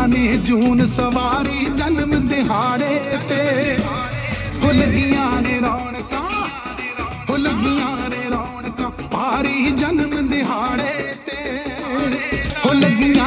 ने जून सवारी जन्म दिहाड़े ते हो लगियां ने रौनकां हो लगियां ने रौनकां भारी जन्म दिहाड़े ते हो लगियां